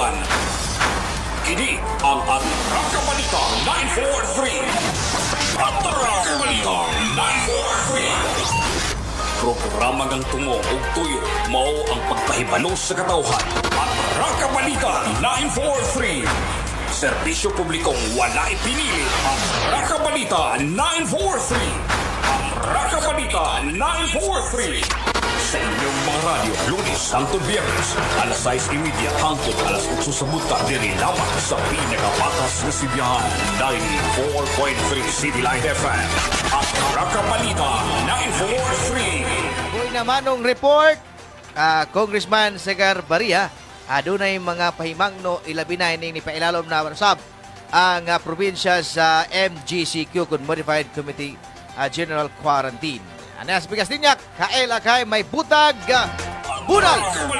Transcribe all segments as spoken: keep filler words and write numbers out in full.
Kalibutan. Kini ang Atraka Balita nine four three. Atraka Balita nine four three. Programa ng tungo ug tuyo mao ang pagpahibalo sa katawhan. Atraka Balita nine four three. Serbisyo publikong walay pinili. Atraka Balita nine four three. Atraka Balita nine four three. Sa inyong mga radyo, Lunes hangtod Biyernes, alas sais trenta hangtod alas otso sa buta, diri lamang sa pinakapatas na sibiyahan, ninety-four point three City Light F M at Atraka Balita nine four three. Kung namanong report, uh, Congressman Segar Barria, adunay mga pahimangno ilabi na ini ni pailalom na sab ang uh, probinsya sa M G C Q kun Modified Committee uh, General Quarantine. Anas bigas dinyak, kael akay may butag uh, bunal.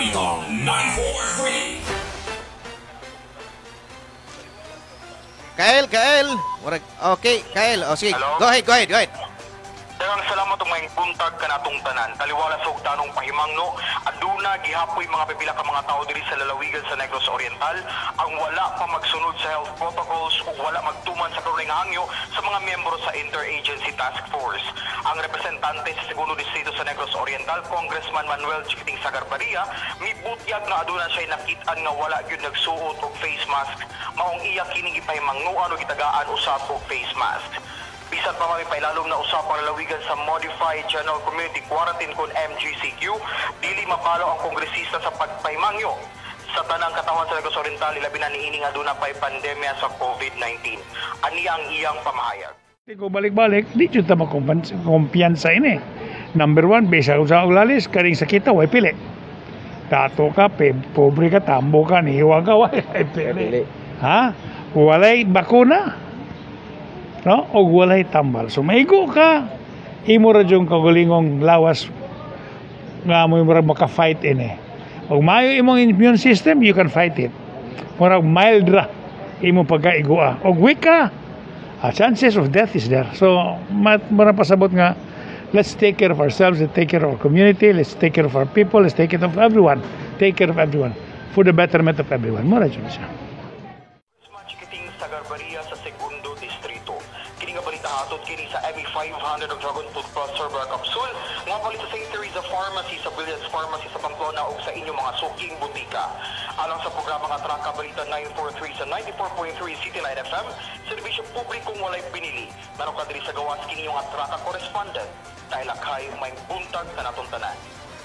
Kael, Kael. Okay, Kael. O sige, go ahead, go ahead, go ahead. Daghang salamat ug maayong buntag kanatong tanan. Taliwala sa ug tanong pahimangno, aduna gihapoy mga pipila ka mga tao diri sa lalawigan sa Negros Oriental ang wala pa magsunod sa health protocols ug wala magtuman sa karunay nga hangyo sa mga miyembro sa Interagency Task Force. Ang representante sa segundo distrito sa Negros Oriental, Congressman Manuel Chiquiting Segar Barria, mibutyag na aduna siya nakit-an nga wala gyud nagsuot og face mask. Maong iya kining gipahimangnuan o gitagaan usab og face mask. Bisan pa may pailalom na usapang lalawigan sa Modified General Community Quarantine kun M G C Q, dili mapalo ang kongresista sa pagpahimangyo sa tanang katawan sa Negros Oriental, ilabi na niini nga aduna pay pandemya sa COVID nineteen. Ani ang iyang pamahayag. Kung balik-balik, di jud ta makumpiyansa ini. Number one, besa sa ulalis, karing sakita, way pili. Dato ka, pe, pobre ka, tambo ka, nihiwa ka, way pili. Ha? Walay bakuna. No? O walay tambal. So, maigo ka. Imo ra yung kagulingong lawas nga mo yung maka-fight ini. O mayo imong immune system, you can fight it. Murag mild ra. Imo pagka-igua. O weak ka. Uh, chances of death is there. So, mara pasabot nga, let's take care of ourselves, let's take care of our community, let's take care of our people, let's take care of everyone. Take care of everyone. For the betterment of everyone. Mura dyan siya. Congressman Chiquiting Segar Barria sa segundo distrito. Kini nga balita hatod kini sa M E five hundred of Dragon Tooth Plus Cerbera Capsule nga palit sa Saint Teresa Pharmacy sa Brilliance Pharmacy sa Pamplona ug sa inyong mga suking butika. Alang sa programa nga Atraka Balita nine four three sa ninety-four point three City Light F M, serbisyo publikong walay pinili. Meron ka diri sa gawas kini yung Atraka correspondent dahil akay may buntag kanatong tanan.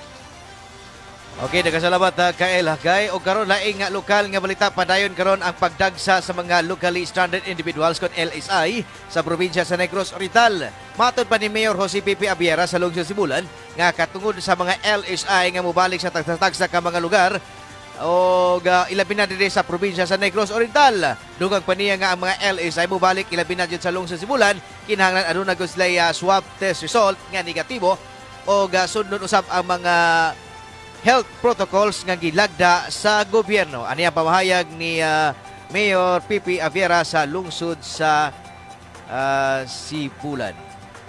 Okay, nagkasalamat uh, Kael Hagay. O karon laing nga lokal nga balita, padayon karon ang pagdagsa sa mga locally stranded individuals kon L S I sa probinsya sa Negros Oriental. Matod pa ni Mayor Jose Pipi Abiera sa lungsod Sibulan nga katungod sa mga L S I nga mobalik sa tagsa-tagsa ka mga lugar o uh, ilabi na diri sa probinsya sa Negros Oriental. Dugang pa niya nga ang mga L S I mobalik ilabi na dyan sa lungsod Sibulan, kinahanglan aduna gud sila uh, swab test result nga negatibo o uh, sundon usab ang mga health protocols nga gilagda sa gobyerno. Ani ang pamahayag ni uh, Mayor Pipi Aviera sa lungsod sa uh, Sibulan.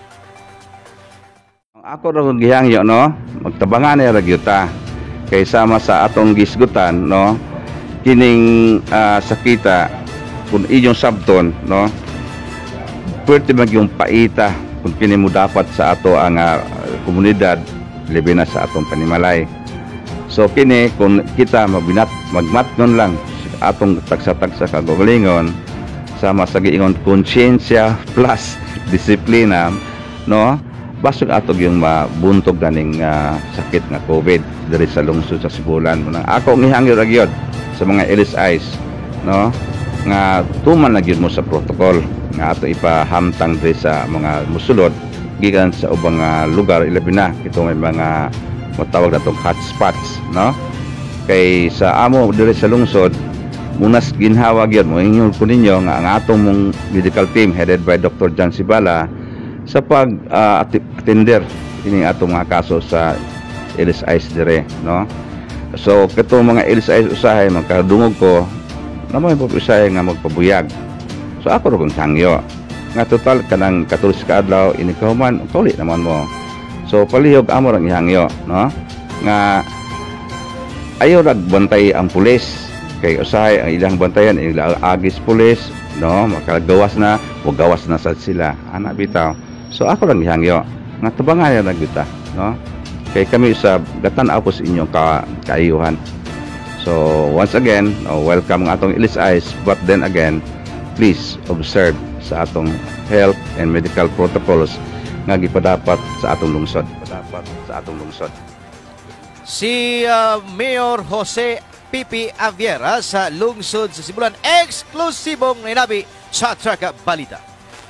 Ako ra kung gihangyo, no, magtabangan ni ragyuta kay sama sa atong gisgutan, no, kining uh, sakita kung inyong sabton, no, pwede magyong paita kung kini mo dapat sa ato ang uh, komunidad, libi na sa atong panimalay. So kini kung kita magbinat magmatnon lang atong tagsa-tagsa kagalingon sama sa giingon konsyensya plus disiplina, no, basig atog yung mabuntog ganing uh, sakit nga COVID diri sa lungsod sa Sibulan. Munang ako ngihangyo ra gyud sa mga L S Is, no, nga tuman na gyud mo sa protocol nga ato ipahamtang diri sa mga musulod gikan sa ubang uh, lugar, ilabi na ito may mga matawag na itong hotspots, no? Kay sa amo diri sa lungsod, munas ginhawag yun, mo inyong po ninyo nga ang atong mong medical team headed by Doctor John Sibala sa pag uh, attender ining atong mga kaso sa L S Is dire, no? So kato mga L S Is usahay magkadungog ko na mo usahay nga magpabuyag. So ako ra kung tangyo nga total kanang katulos ka adlaw ini kahuman kauli naman mo. So palihog amo rang ihangyo, no, nga ayaw nagbantay ang pulis kay usahay ang ilang bantayan ilang agis pulis no makagawas na o gawas na sad sila ana bitaw. So ako lang gihangyo nga tabangan na gyud ta no kay kami sa gatan-aw po sa inyong ka kaayuhan. So once again oh, welcome nga atong L S Is, but then again please observe sa atong health and medical protocols nga gipadapat sa atong lungsod padapat sa atong lungsod. Si uh, Mayor Jose Pipi Aviera sa lungsod sa Sibulan, eksklusibong nainabi sa Traka Balita.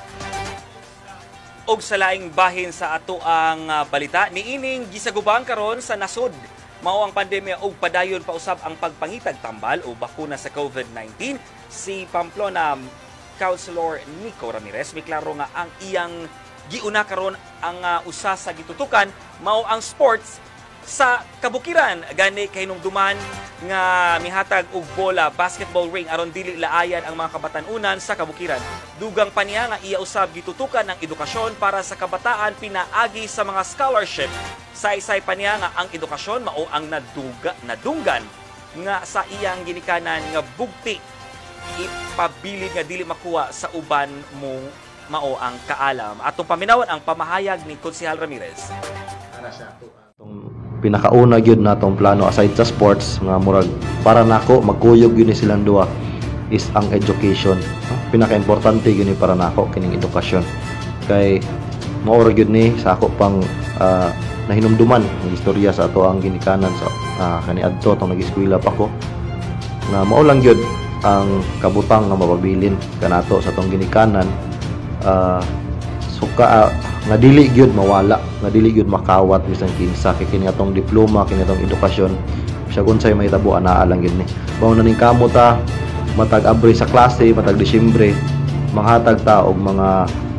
Og sa laing bahin sa ato ang uh, balita, niining gisagubang karon sa nasod. Mao ang pandemya og padayon pa usab ang pagpangitag tambal o bakuna sa COVID nineteen. Si Pamplona Councilor Nico Ramirez may klaro nga ang iyang giuna karon ang uh, usa sa gitutukan mao ang sports sa kabukiran gani kay hinumduman nga mihatag og bola basketball ring aron dili laayan ang mga kabatan-unan sa kabukiran. Dugang pa niya nga iya usab gitutukan ng edukasyon para sa kabataan pinaagi sa mga scholarship. Saysay pa niya nga ang edukasyon mao ang naduga nadunggan nga sa iyang ginikanan nga bugti ipabilid nga dili makuha sa uban mo mao ang kaalam. Atong paminawan ang pamahayag ni Konsehal Ramirez. Para sa ato pinakauna gyud natong plano aside sa sports nga murag para nako magkuyog gyud ni silang duha is ang education. Pinaka-importante gyud ni para nako kining edukasyon. Kay mao ra gyud ni sa ako pang uh, nahinumduman ng istorya sa ato ang ginikanan sa uh, kaniadto tong nag-eskwela pa ko. Na mao lang gyud ang kabutang nga mapabilin kanato sa atong ginikanan. Uh, suka uh, nga dili gyud mawala, nga dili gyud makawat bisan kinsa kay kini atong diploma, kini atong edukasyon. Siya unsay mahitabo anaa lang gyud ni. Mao na ning kamo ta matag abre sa klase, matag Disyembre, manghatag ta og mga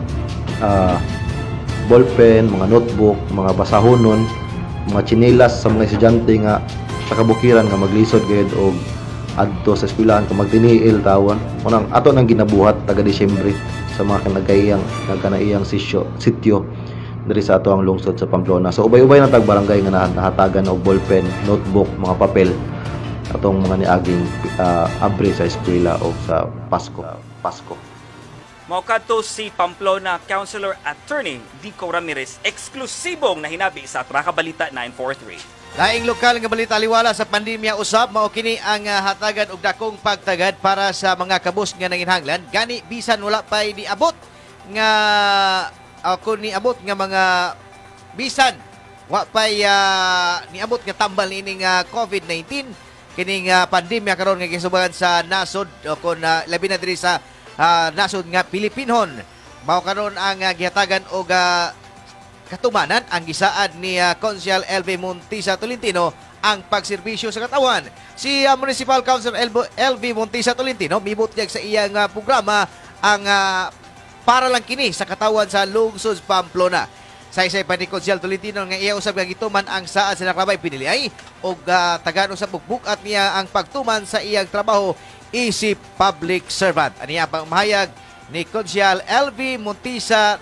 uh, ballpen, mga notebook, mga basahonon, mga tsinelas sa mga estudyante nga sa kabukiran nga maglisod gyud og adto sa eskwelahan kung magtiniil tawon. Unang ato nang ginabuhat taga Disyembre sa mga kanagayang nagkanaiyang sityo sityo diri sa ato ang lungsod sa Pamplona. So ubay-ubay na tag barangay nga nahatagan og ballpen, notebook, mga papel atong mga niaging uh, abre sa eskwela o sa Pasko. Pasko. Mao kadto si Pamplona Councilor Attorney Nico Ramirez, eksklusibong nahinabi sa Traka Balita nine forty-three. Laing lokal nga balita liwala sa pandemya usab mao kini ang uh, hatagan og dakong pagtagad para sa mga kabus nga nanginhanglan gani bisan wala pay diabot nga ako uh, niabot nga mga bisan wa pay uh, niabot nga tambal ining uh, COVID nineteen kining uh, pandemya karon nga gisubagan sa nasod o kon uh, labi na diri sa uh, nasod nga Pilipinhon. Mao karon ang uh, gihatagan og uh, katumanan ang gisaad ni uh, Konsehal L V Montisa Tolentino ang pagserbisyo sa katawan. Si uh, Municipal Councilor L V Montisa Tolentino mibot niya sa iyang uh, programa ang uh, para lang kini sa katawan sa lungsod Pamplona. Saysay pa ni Konsehal Tolentino nga iya usab nga gituman ang saad sa nakrabay piniliay og uh, tagaan usab bukat niya ang pagtuman sa iyang trabaho isip public servant. Aniya pang mahayag ni Konsehal L V Montisa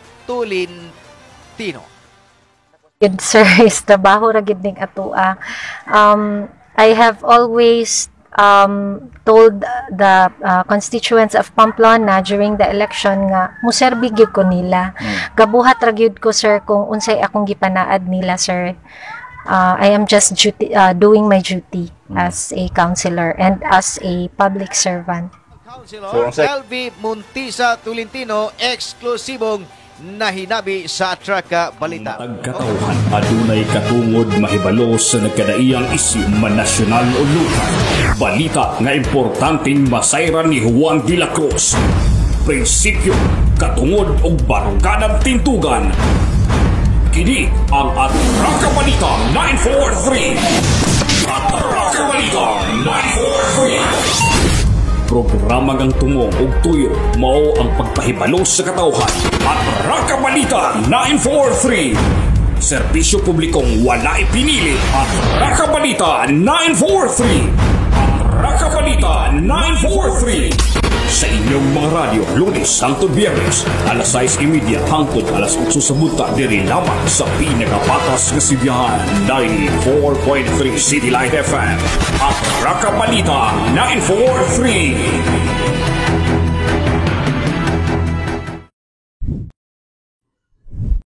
Tolentino. Good sir, is trabaho ra gid ning atoa. Um, I have always um, told the uh, constituents of Pamplona during the election nga muserbi gyud ko nila. Gabuhat ra gyud ko sir kung unsay akong gipanaad nila sir. Uh, I am just duty, uh, doing my duty as a councilor and as a public servant. Councilor L V Montisa Tolentino, eksklusibong nahinabi sa Traka Balita. Matagkatauhan adunay katungod mahibalo sa nagkadaiyang isyu manasyonal o lokal. Balita nga importanteng masayran ni Juan de la Cruz. Prinsipyo, katungod og baruganang tintugan. Kini ang Traka Balita nine forty-three. Traka Balita nine forty-three. Programa ngang tungo og tuyo mao ang pagpahibalo sa katawhan at Traka Balita nine forty-three. Serbisyo publikong wala ipinili at Traka Balita nine forty-three. At Traka Balita nine forty-three. sa inyong mga radyo, Lunes hangtod Biyernes, alas sais imidya hangtod alas otso sa buta, diri lamang sa pinagapatas nga sibiyahan, ninety-four point three City Light F M at Rakabalita ninety-four point three.